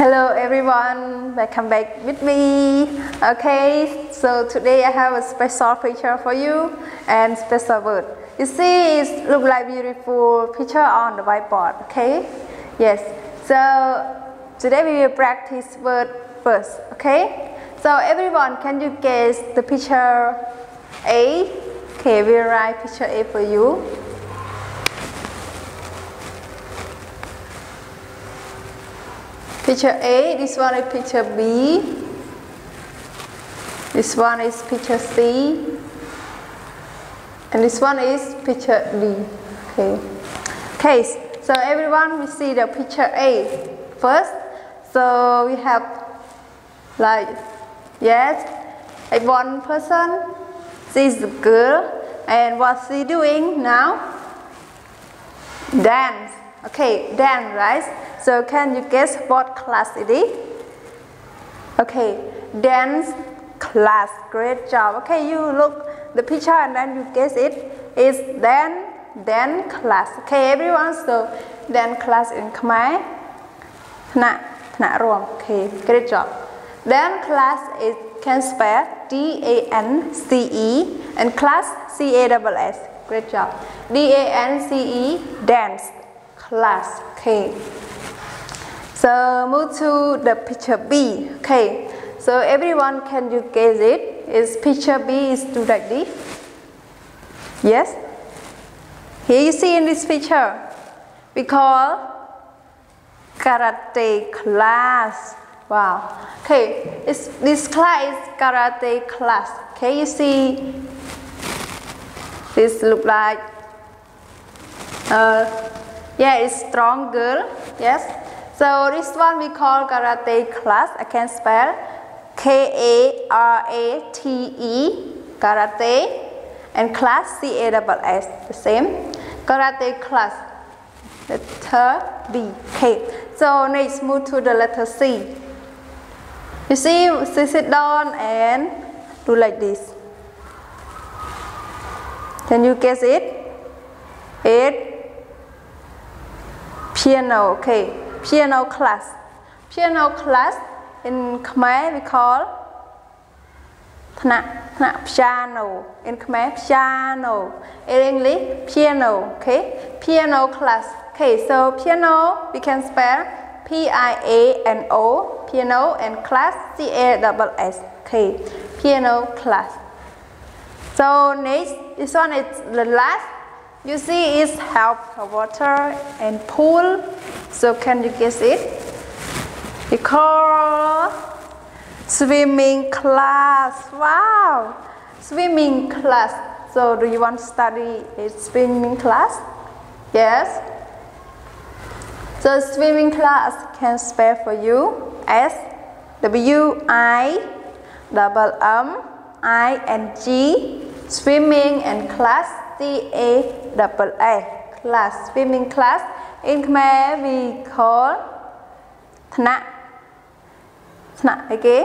Hello everyone, welcome back with me. Okay, so today I have a special picture for you and special word. You see, it look like beautiful picture on the whiteboard. Okay, yes. So today we will practice word first. Okay, so everyone, can you guess the picture A? Okay, we'll write picture A for you. Picture A, this one is picture B, this one is picture C, and this one is picture D. Okay, so everyone we see the picture A first. So we have like, yes, one person, she's the girl, and what's she doing now? Dance. Okay, dance, right? So can you guess what class it is? Okay, dance class. Great job. Okay, you look the picture and then you guess it. It's dance class. Okay, everyone. So dance class in Khmer. Okay, great job. Dance class is can spell D-A-N-C-E and class C-A-S-S. Great job. D-A-N-C-E, dance class. Okay. So move to the picture B. Okay, so everyone, can you guess it? Is picture B is do like this? Yes. Here you see in this picture, we call karate class. Wow. Okay, this class is karate class. Okay, you see, this look like, yeah, it's strong girl. Yes. So this one we call karate class. I can spell K-A-R-A-T-E, karate, and class C-A-S-S, the same. Karate class, letter B. Okay, so next move to the letter C. You see, she sit down and do like this. Can you guess it? It's piano. Okay. Piano class. Piano class in Khmer we call piano. In Khmer, piano. In English, piano. Okay, piano class. Okay, so piano we can spell P-I-A-N-O, piano, and class C-A-S-S. Okay, piano class. So next, this one is the last. You see, it's help water and pool. So can you guess it? We call swimming class. Wow, swimming class. So do you want to study a swimming class? Yes. So swimming class can spell for you as W-I-M-M-I-N-G, swimming, and class C-A-S-S, class, swimming class. In Khmer we call Thna again,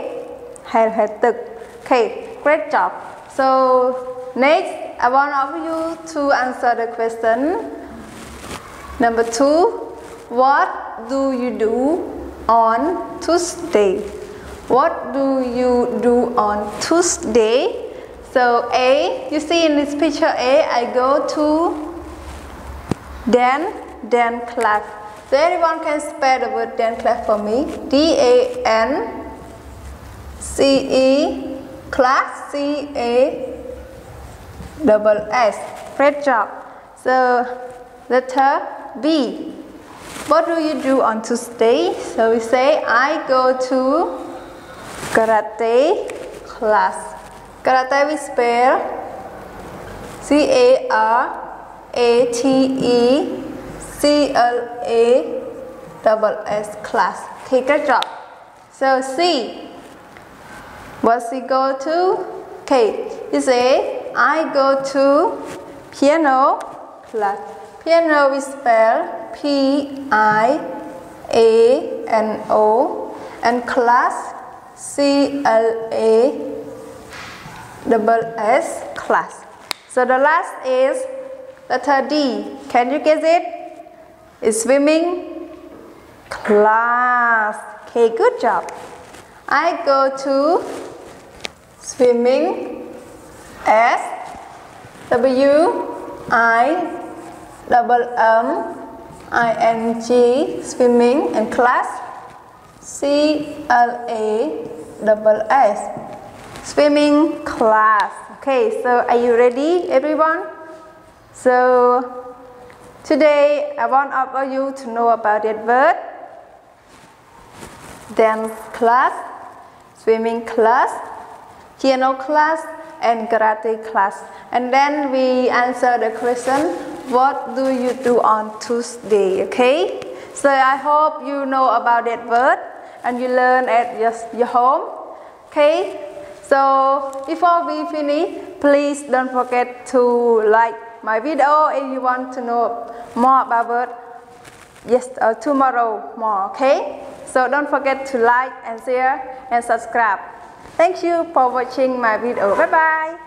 Okay, great job. So next, I want all of you to answer the question number 2. What do you do on Tuesday? What do you do on Tuesday? So A, you see in this picture A, I go to dance class. So everyone can spell the word dance class for me. D-A-N-C-E, class, C-A-S-S. Great job. So letter B. What do you do on Tuesday? So we say I go to karate class. Karate we spell C-A-R-A-T-E-C-L-A-S-S, class. Okay, good job. So C. What she go to? Okay, you say I go to piano class. Piano we spell P-I-A-N-O, and class C-L-A-S-S, class. So the last is letter D. Can you guess it? It's swimming Class. Okay, good job. I go to swimming. S W I double I N G, swimming, and class C L A double S, swimming class. Okay, so are you ready, everyone? So today I want all of you to know about that word: dance class, swimming class, piano class, and karate class. And then we answer the question, what do you do on Tuesday? Okay, so I hope you know about that word and you learn at your home. Okay, so before we finish, please don't forget to like my video if you want to know more about word tomorrow more. Okay, so don't forget to like and share and subscribe. Thank you for watching my video. Bye bye.